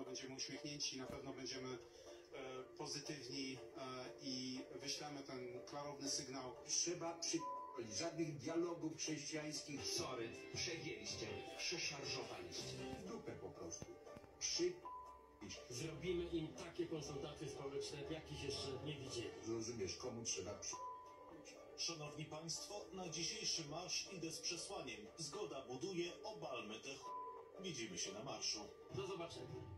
będziemy uśmiechnięci, na pewno będziemy pozytywni i wyślemy ten klarowny sygnał. Trzeba żadnych dialogów chrześcijańskich. Sorry, przegięliście, przeszarżowaliście. W dupę po prostu. Zrobimy im takie konsultacje społeczne, jakich jeszcze nie widzieli. Rozumiesz, komu trzeba Szanowni Państwo, na dzisiejszy marsz idę z przesłaniem. Zgoda buduje, obalmy te Widzimy się na marszu. Do zobaczenia.